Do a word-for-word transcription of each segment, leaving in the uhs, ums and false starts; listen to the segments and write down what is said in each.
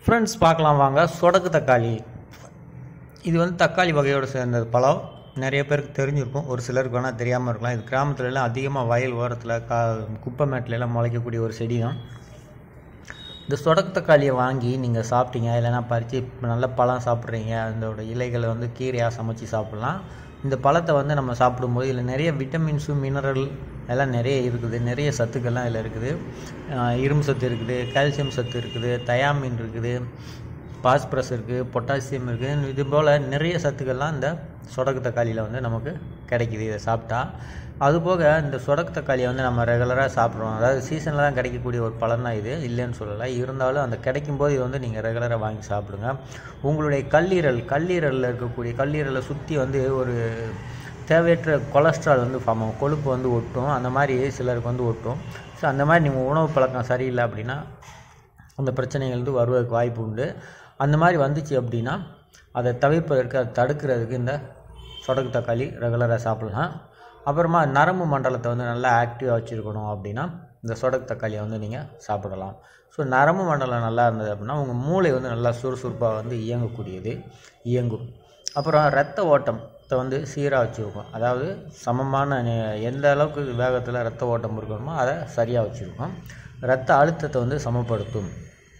Friends பார்க்கலாம் வாங்க. சொடக்கு தக்காளி. இது வந்து தக்காளி வகையோடு சேர்ந்த பழம். நிறைய பேருக்கு தெரிஞ்சிருக்கும், ஒரு சிலருக்கு வேணால் தெரியாமல் இருக்கலாம். இது கிராமத்துலலாம் அதிகமாக வயல் ஓரத்தில் கா குப்பை மேட்டிலலாம் முளைக்கக்கூடிய ஒரு செடி தான். இந்த சொடக்கு தக்காளியை வாங்கி நீங்கள் சாப்பிட்டீங்க, இல்லைனா பறித்து நல்ல பழம் சாப்பிட்றீங்க, அதோட இலைகளை வந்து கீரையாக சமைச்சு சாப்பிட்லாம். இந்த பழத்தை வந்து நம்ம சாப்பிடும்போது இதில் நிறைய விட்டமின்ஸு மினரல் எல்லாம் நிறைய இருக்குது. நிறைய சத்துக்கள்லாம் இதில் இருக்குது. இரும்பு சத்து இருக்குது, கால்சியம் சத்து இருக்குது, தயாமின் இருக்குது, பாஸ்பரஸ் இருக்குது, பொட்டாசியம் இருக்குது. இது போல் நிறைய சத்துக்கள்லாம் இந்த சொடக்கு தக்காளியில் வந்து நமக்கு கிடைக்கிது இதை சாப்பிட்டா. அதுபோக இந்த சொடக்கு தக்காளியை வந்து நம்ம ரெகுலராக சாப்பிட்றோம். அதாவது சீசனில் தான் கிடைக்கக்கூடிய ஒரு பழம் தான் இது, இல்லைன்னு சொல்லலை. இருந்தாலும் அந்த கிடைக்கும்போது இது வந்து நீங்கள் ரெகுலராக வாங்கி சாப்பிடுங்க. உங்களுடைய கல்லீரல் கல்லீரலில் இருக்கக்கூடிய கல்லீரலை சுற்றி வந்து ஒரு தேவையற்ற கொலஸ்ட்ரால் வந்து ஃபார்ம் ஆகும், கொழுப்பு வந்து ஒட்டும். அந்த மாதிரி சிலருக்கு வந்து ஒட்டும். ஸோ அந்த மாதிரி நீங்கள் உணவு பழக்கம் சரியில்லை அப்படின்னா அந்த பிரச்சனைகள் வந்து வருவதற்கு வாய்ப்பு உண்டு. அந்த மாதிரி வந்துச்சு அப்படின்னா அதை தவிர்ப்பதற்கு, அதை தடுக்கிறதுக்கு இந்த சொடக்கு தக்காளி ரெகுலராக சாப்பிட்லாம். அப்புறமா நரம்பு மண்டலத்தை வந்து நல்லா ஆக்டிவாக வச்சுருக்கணும் அப்படின்னா இந்த சொடக்கு தக்காளியை வந்து நீங்கள் சாப்பிடலாம். ஸோ நரம்பு மண்டலம் நல்லா இருந்தது அப்படின்னா உங்கள் மூளை வந்து நல்லா சுறுசுறுப்பாக வந்து இயங்கக்கூடியது இயங்கும். அப்புறம் இரத்த ஓட்டத்தை வந்து சீராக வச்சுருக்கோம். அதாவது சமமான எந்த அளவுக்கு வேகத்தில் இரத்த ஓட்டம் இருக்கணுமோ அதை சரியாக வச்சுருக்கோம். இரத்த அழுத்தத்தை வந்து சமப்படுத்தும்.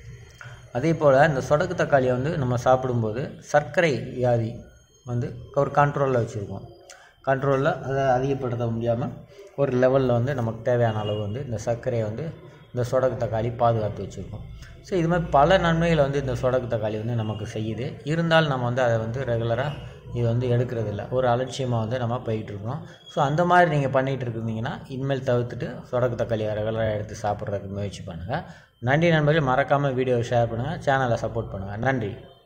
அதே போல் இந்த சொடக்கு தக்காளியை வந்து நம்ம சாப்பிடும்போது சர்க்கரை வியாதி வந்து ஒரு கண்ட்ரோலில் வச்சுருக்கோம். கண்ட்ரோலில் அதை அதிகப்படுத்த முடியாமல் ஒரு லெவலில் வந்து நமக்கு தேவையான அளவு வந்து இந்த சர்க்கரையை வந்து இந்த சொடக்கு தக்காளி பாதுகாத்து வச்சுருக்கோம். ஸோ இது மாதிரி பல நன்மைகளை வந்து இந்த சொடக்கு தக்காளி வந்து நமக்கு செய்யுது. இருந்தாலும் நம்ம வந்து அதை வந்து ரெகுலராக இது வந்து எடுக்கிறதில்ல, ஒரு அலட்சியமாக வந்து நம்ம போயிட்டுருக்கோம். ஸோ அந்த மாதிரி நீங்கள் பண்ணிகிட்டு இருந்தீங்கன்னா இனிமேல் தவிர்த்துட்டு சொடக்கு தக்காளியை ரெகுலராக எடுத்து சாப்பிட்றதுக்கு முயற்சி பண்ணுங்கள். நன்றி நண்பர்கள். மறக்காமல் வீடியோவை ஷேர் பண்ணுங்கள், சேனலை சப்போர்ட் பண்ணுங்கள். நன்றி.